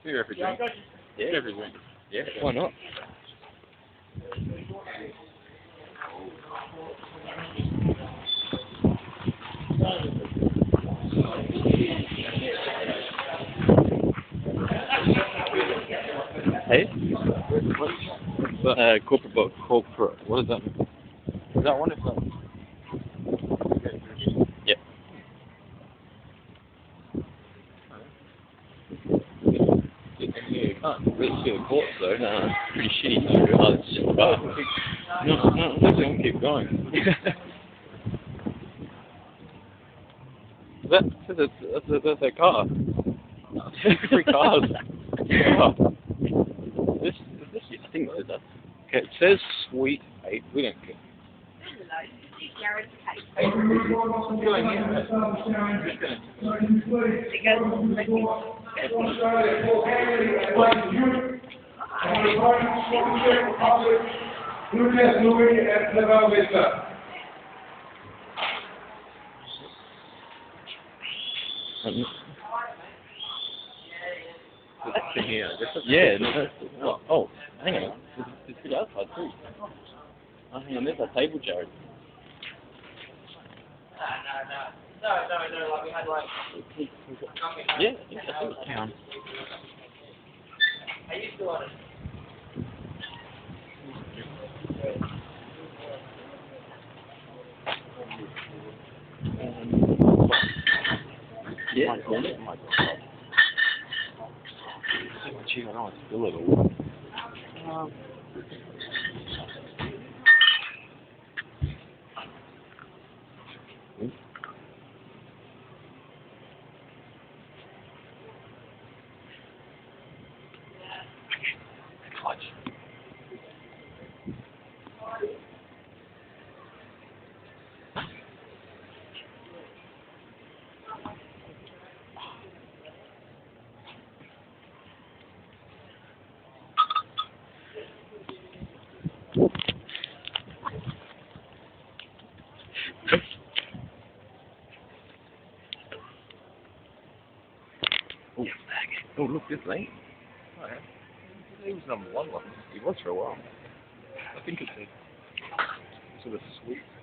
Do everything. Yeah. Everything. Yeah. Why not? Hey? Corporate book. Corporate. What does that mean? Is that one? Is that? Yep. Yeah, you can't really see the courts though. No, it's pretty shitty. Oh, it's just bad. No, don't keep going. That's their car. Free cars. Yeah. This, I think that is that. Okay, it says Sweet 8. We don't care. Hey, what's going in? Yeah, no, oh, hang on. There's good outside too. Oh, hang on, there's that table, Jared. No, like we had like... Yeah, I think that's it. Hang on. I used to want it. Yeah, it might be. Gee, I don't want to spill it all. Clutch. Oh, look, this lane. Oh, yeah. He was number 1 one. He was for a while. I think it's a sort of sweet.